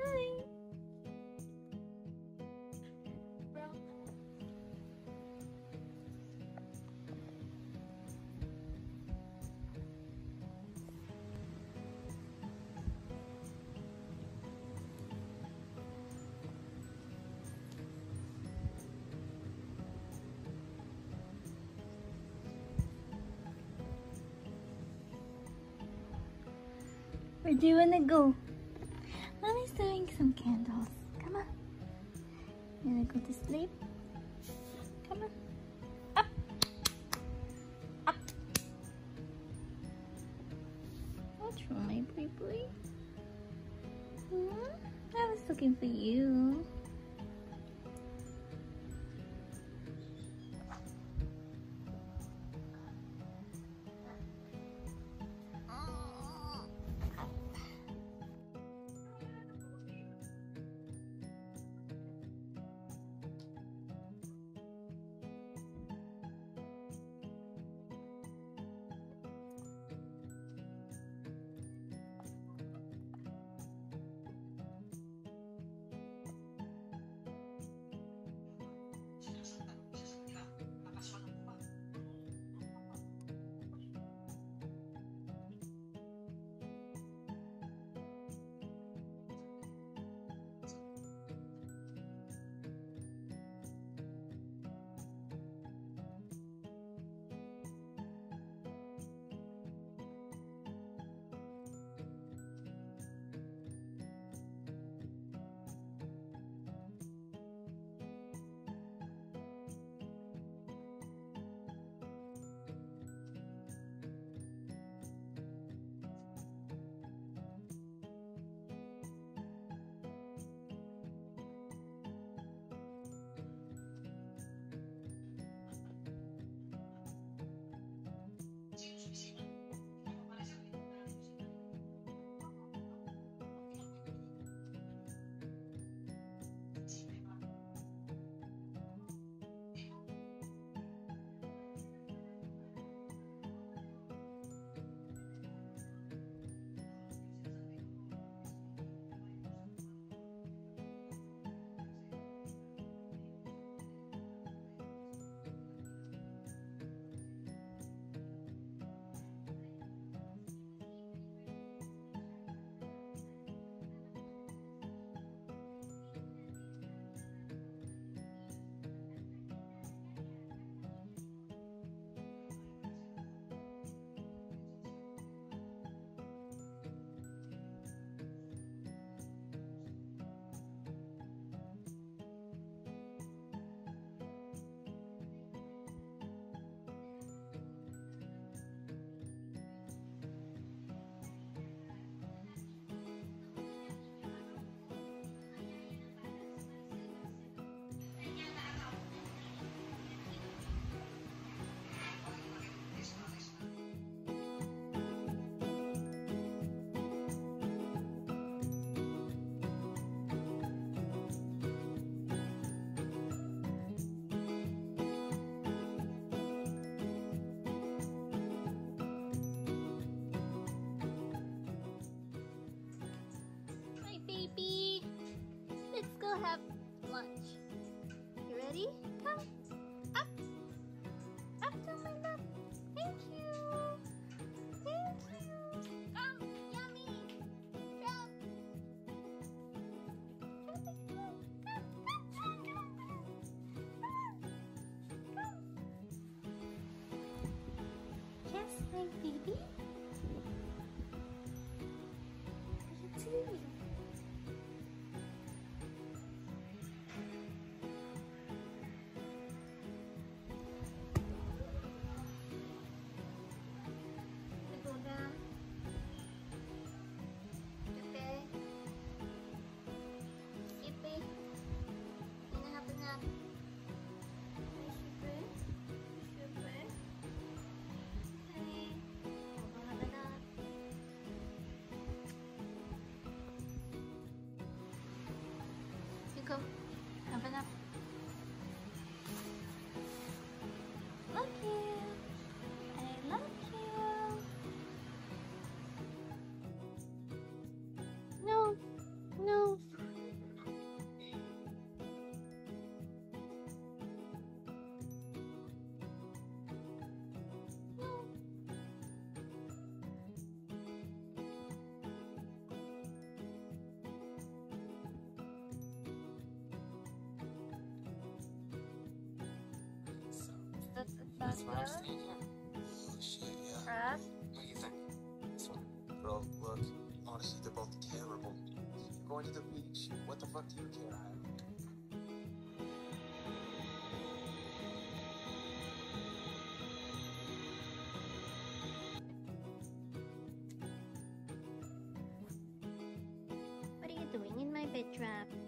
Hi. Where do you wanna go? Mommy's doing some candles. Come on. You wanna go to sleep? Come on. Up. Up. What's wrong, my boy? I was looking for you. Have lunch. You ready? Come. Up. Up to my lap. Thank you. Thank you. Come. Yummy. Jump. Come. Yes, my baby. You too. Go. Have enough. Love you. I love you. No. No. going to the beach. What the fuck do you care, Riley? What are you doing in my bed trap?